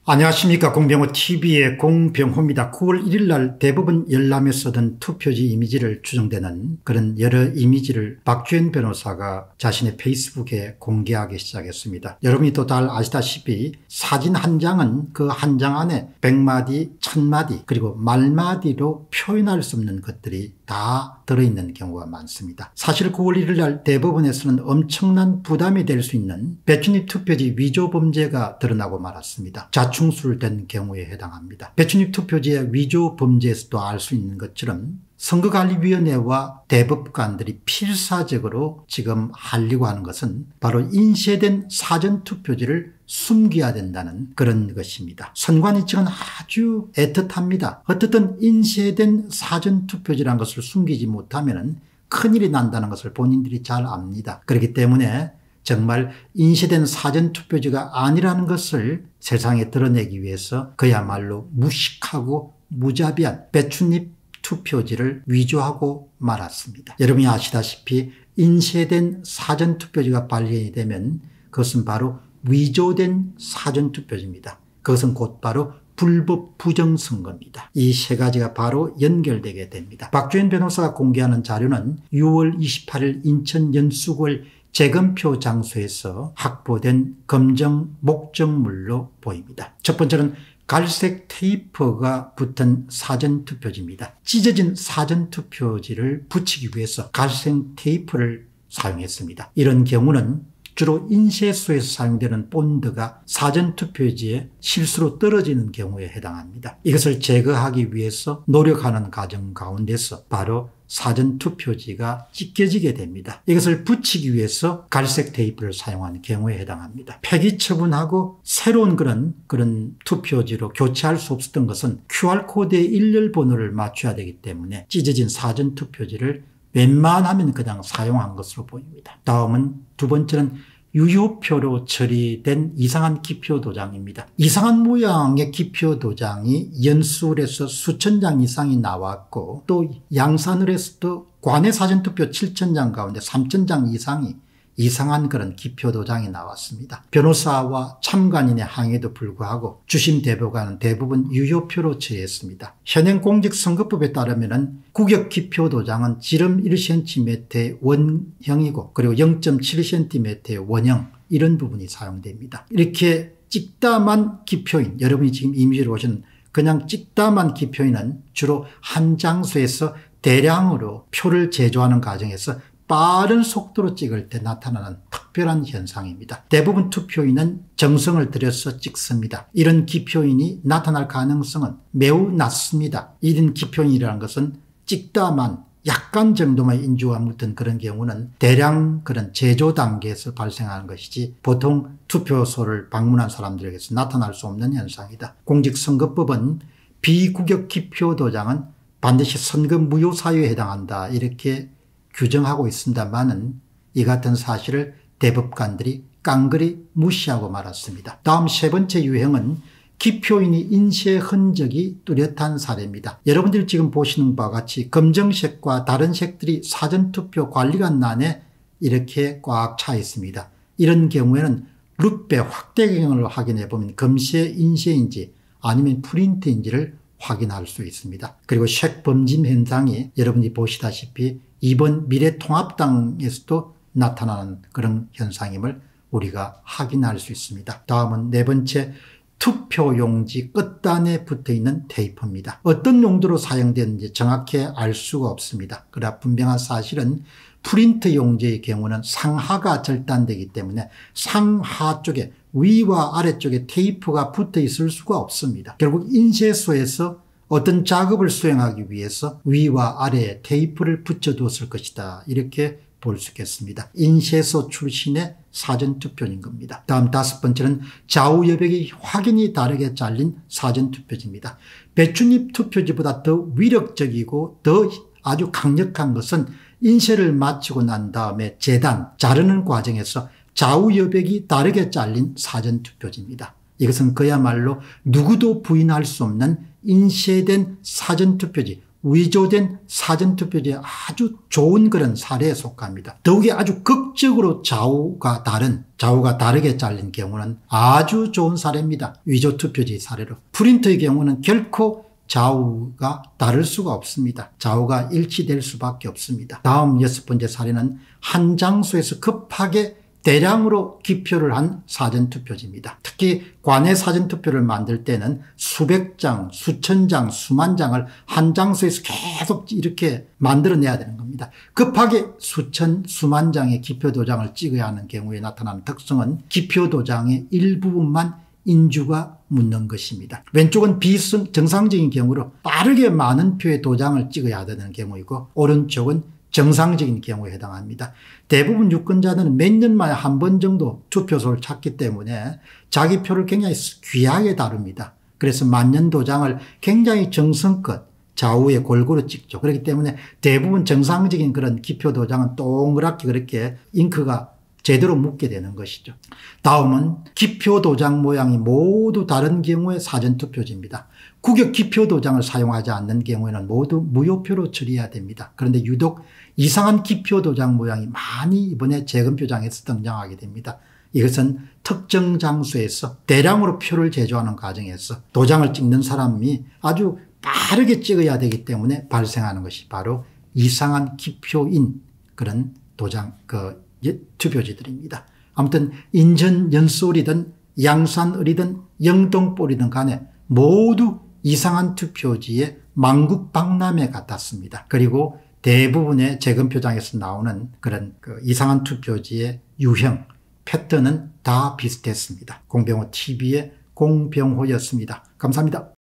안녕하십니까. 공병호TV의 공병호입니다. 9월 1일 날 대법원 열람에 쓰던 투표지 이미지를 추정되는 그런 여러 이미지를 박주현 변호사가 자신의 페이스북에 공개하기 시작했습니다. 여러분이 또 잘 아시다시피 사진 한 장은 그 한 장 안에 100마디, 1000마디 그리고 말마디로 표현할 수 없는 것들이 다 들어있는 경우가 많습니다. 사실 9월 1일 날 대법원에서는 엄청난 부담이 될 수 있는 배춧잎 투표지 위조 범죄가 드러나고 말았습니다. 자충술된 경우에 해당합니다. 배춧잎 투표지의 위조 범죄에서도 알 수 있는 것처럼 선거관리위원회와 대법관들이 필사적으로 지금 하려고 하는 것은 바로 인쇄된 사전투표지를 숨겨야 된다는 그런 것입니다. 선관위 측은 아주 애틋합니다. 어떻든 인쇄된 사전투표지라는 것을 숨기지 못하면 큰일이 난다는 것을 본인들이 잘 압니다. 그렇기 때문에 정말 인쇄된 사전투표지가 아니라는 것을 세상에 드러내기 위해서 그야말로 무식하고 무자비한 배춧잎 투표지를 위조하고 말았습니다. 여러분이 아시다시피 인쇄된 사전투표지가 발견이 되면 그것은 바로 위조된 사전투표지입니다. 그것은 곧바로 불법 부정선거입니다. 이 세 가지가 바로 연결되게 됩니다. 박주현 변호사가 공개하는 자료는 6월 28일 인천 연수구의 재검표 장소에서 확보된 검정 목적물로 보입니다. 첫 번째는 갈색 테이프가 붙은 사전투표지입니다. 찢어진 사전투표지를 붙이기 위해서 갈색 테이프를 사용했습니다. 이런 경우는 주로 인쇄소에서 사용되는 본드가 사전투표지에 실수로 떨어지는 경우에 해당합니다. 이것을 제거하기 위해서 노력하는 과정 가운데서 바로 사전투표지가 찢겨지게 됩니다. 이것을 붙이기 위해서 갈색 테이프를 사용하는 경우에 해당합니다. 폐기 처분하고 새로운 그런 투표지로 교체할 수 없었던 것은 QR코드의 일렬번호를 맞춰야 되기 때문에 찢어진 사전투표지를 웬만하면 그냥 사용한 것으로 보입니다. 다음은 두 번째는 유효표로 처리된 이상한 기표도장입니다. 이상한 모양의 기표도장이 연수울에서 수천 장 이상이 나왔고 또 양산을에서도 관내 사전투표 7,000장 가운데 3,000장 이상이 이상한 그런 기표도장이 나왔습니다. 변호사와 참관인의 항의에도 불구하고 주심 대법관은 대부분 유효표로 처리했습니다. 현행 공직선거법에 따르면 구격 기표도장은 지름 1cm의 원형이고 그리고 0.7cm의 원형 이런 부분이 사용됩니다. 이렇게 찍담한 기표인, 여러분이 지금 이미지로 보시는 그냥 찍담한 기표인은 주로 한 장소에서 대량으로 표를 제조하는 과정에서 빠른 속도로 찍을 때 나타나는 특별한 현상입니다. 대부분 투표인은 정성을 들여서 찍습니다. 이런 기표인이 나타날 가능성은 매우 낮습니다. 이런 기표인이라는 것은 찍다만 약간 정도만 인주가 묻은 그런 경우는 대량 그런 제조 단계에서 발생하는 것이지 보통 투표소를 방문한 사람들에게서 나타날 수 없는 현상이다. 공직선거법은 비구격 기표도장은 반드시 선거 무효 사유에 해당한다 이렇게 규정하고 있습니다만은 이 같은 사실을 대법관들이 깡그리 무시하고 말았습니다. 다음 세 번째 유형은 기표인이 인쇄 흔적이 뚜렷한 사례입니다. 여러분들이 지금 보시는 바와 같이 검정색과 다른 색들이 사전투표 관리관 안에 이렇게 꽉 차 있습니다. 이런 경우에는 루페 확대경을 확인해 보면 검세 인쇄인지 아니면 프린트인지를 확인할 수 있습니다. 그리고 색 범짐 현상이 여러분이 보시다시피 이번 미래통합당에서도 나타나는 그런 현상임을 우리가 확인할 수 있습니다. 다음은 네 번째 투표용지 끝단에 붙어있는 테이프입니다. 어떤 용도로 사용되는지 정확히 알 수가 없습니다. 그러나 분명한 사실은 프린트 용지의 경우는 상하가 절단되기 때문에 상하 쪽에 위와 아래쪽에 테이프가 붙어 있을 수가 없습니다. 결국 인쇄소에서 어떤 작업을 수행하기 위해서 위와 아래에 테이프를 붙여두었을 것이다 이렇게 볼 수 있겠습니다. 인쇄소 출신의 사전투표인 겁니다. 다음 다섯 번째는 좌우 여백이 확연히 다르게 잘린 사전투표지입니다. 배춧잎 투표지보다 더 위력적이고 더 아주 강력한 것은 인쇄를 마치고 난 다음에 자르는 과정에서 좌우 여백이 다르게 잘린 사전투표지입니다. 이것은 그야말로 누구도 부인할 수 없는 인쇄된 사전투표지, 위조된 사전투표지의 아주 좋은 그런 사례에 속합니다. 더욱이 아주 극적으로 좌우가 다르게 잘린 경우는 아주 좋은 사례입니다. 위조투표지 사례로. 프린터의 경우는 결코 좌우가 다를 수가 없습니다. 좌우가 일치될 수밖에 없습니다. 다음 6번째 사례는 한 장소에서 급하게 대량으로 기표를 한 사전투표지입니다. 특히 관내 사전투표를 만들 때는 수백 장, 수천 장, 수만 장을 한 장소에서 계속 이렇게 만들어내야 되는 겁니다. 급하게 수만 장의 기표도장을 찍어야 하는 경우에 나타나는 특성은 기표도장의 일부분만 인주가 묻는 것입니다. 왼쪽은 비정상적인 경우로 빠르게 많은 표의 도장을 찍어야 되는 경우이고, 오른쪽은 정상적인 경우에 해당합니다. 대부분 유권자들은 몇 년 만에 한 번 정도 투표소를 찾기 때문에 자기 표를 굉장히 귀하게 다룹니다. 그래서 만년 도장을 굉장히 정성껏 좌우에 골고루 찍죠. 그렇기 때문에 대부분 정상적인 그런 기표 도장은 동그랗게 그렇게 잉크가 제대로 묻게 되는 것이죠. 다음은 기표 도장 모양이 모두 다른 경우의 사전투표지입니다. 구격 기표 도장을 사용하지 않는 경우에는 모두 무효표로 처리해야 됩니다. 그런데 유독 이상한 기표 도장 모양이 많이 이번에 재검표장에서 등장하게 됩니다. 이것은 특정 장소에서 대량으로 표를 제조하는 과정에서 도장을 찍는 사람이 아주 빠르게 찍어야 되기 때문에 발생하는 것이 바로 이상한 기표인 그런 투표지들입니다. 아무튼 인천 연수을이든 양산을이든 영동볼이든 간에 모두 이상한 투표지의 만국박람회 같았습니다. 그리고 대부분의 재검표장에서 나오는 그런 이상한 투표지의 유형, 패턴은 다 비슷했습니다. 공병호 TV의 공병호였습니다. 감사합니다.